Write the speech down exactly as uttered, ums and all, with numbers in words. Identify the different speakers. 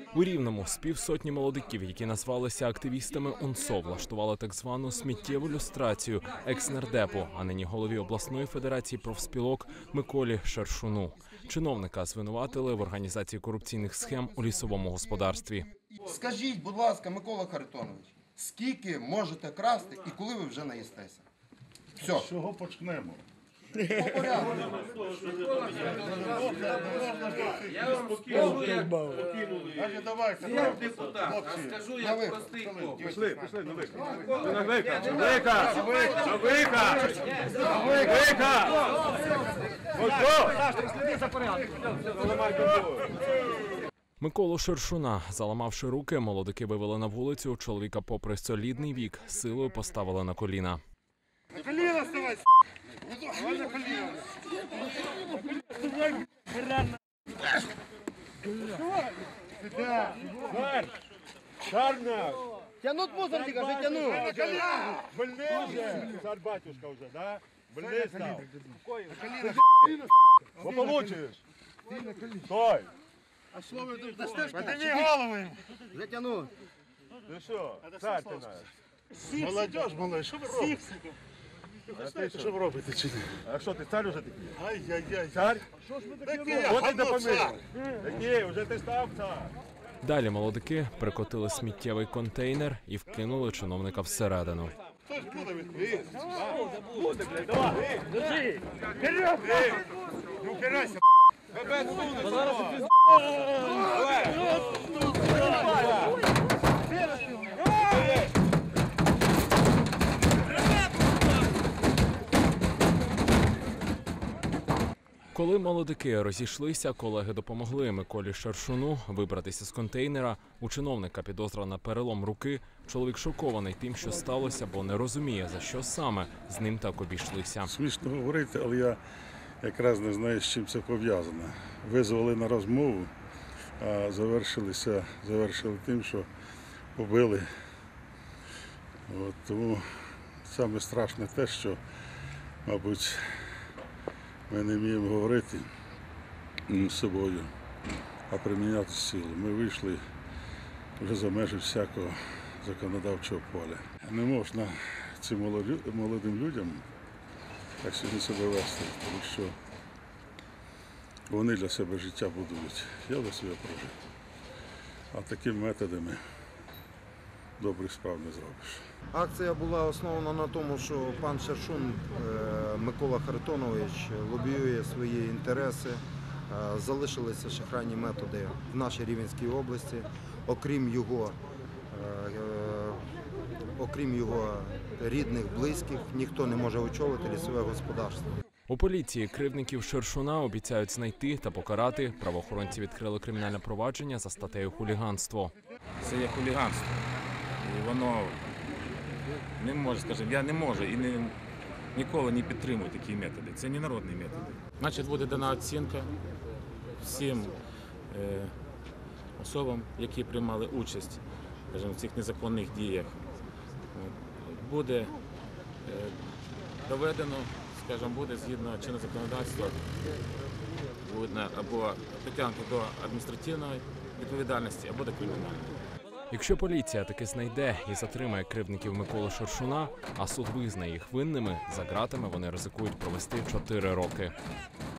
Speaker 1: У Рівному з півсотні молодиків, які назвалися активістами УНСО, влаштували так звану сміттєву люстрацію екс-нардепу, а нині голові обласної федерації профспілок Миколі Шершуну. Чиновника звинуватили в організації корупційних схем у лісовому господарстві.
Speaker 2: Скажіть, будь ласка, Микола Харитонович, скільки можете красти і коли ви вже наїстеся? Все.
Speaker 3: З чого почнемо?
Speaker 2: По порядку.
Speaker 3: Давайте, давайте.
Speaker 4: Я депутат, а скажу я простий хлопець.
Speaker 3: Пішли, пішли, на вихід. На вихід, на вихід, на вихід, на вихід. Ось
Speaker 1: Миколу Шершуна, заламавши руки, молодики вивели на вулицю. Чоловіка, попри солідний вік, силою поставили на коліна.
Speaker 3: На коліна ставай, давай на коліна. Шарна!
Speaker 2: Тянуть мусорника, вже тянуть.
Speaker 3: На коліна! Больний вже! Цар батюшка вже, да? Больний став. На коліна! Бо получиш! Стой! А що ви тут дасте? Подиви голову їм!
Speaker 2: Вже тянуть.
Speaker 3: Ну що, цар ти наш? Молодіж, малий, що ви робите? А ти що ви робите чи ні? А що, ти цар уже такий? Ай-яй-яй. Цар? Що ж ви такі? От і допоміг. Такий, вже ти став цар.
Speaker 1: Далі молодики прикотили сміттєвий контейнер і вкинули чиновника всередину.
Speaker 3: Хто ж буде відповідати? Буде, блядь, давай. Держи. Вперед! Не упирайся,
Speaker 1: Коли молодики розійшлися, колеги допомогли Миколі Шершуну вибратися з контейнера. У чиновника підозра на перелом руки. Чоловік шокований тим, що сталося, бо не розуміє, за що саме з ним так обійшлися.
Speaker 3: Смішно говорити, але я якраз не знаю, з чим це пов'язано. Визвали на розмову, а завершилися, завершили тим, що побили. От, тому саме страшне те, що, мабуть, ми не вміємо говорити з собою, а приміняти силу. Ми вийшли вже за межі всякого законодавчого поля. Не можна цим молодим людям так сьогодні себе вести, тому що вони для себе життя будують. Я для себе прожив. А такими методами добрих справ не зробиш.
Speaker 5: Акція була основана на тому, що пан Шершун Микола Харитонович лобіює свої інтереси. Залишилися шахрайні методи в нашій Рівненській області. Окрім його, окрім його рідних, близьких, ніхто не може очолити лісове господарство.
Speaker 1: У поліції кривдників Шершуна обіцяють знайти та покарати. Правоохоронці відкрили кримінальне провадження за статтею хуліганство.
Speaker 6: Це є хуліганство. І воно не може, скажімо, я не можу і не, ніколи не підтримую такі методи. Це не народні методи. Значить, буде дана оцінка всім е, особам, які приймали участь, скажімо, в цих незаконних діях. Буде е, доведено, скажімо, буде згідно чинного законодавства, буде або притягнути до адміністративної відповідальності, або до кримінальної.
Speaker 1: Якщо поліція таки знайде і затримає кривдників Миколи Шершуна, а суд визнає їх винними, за ґратами вони ризикують провести чотири роки.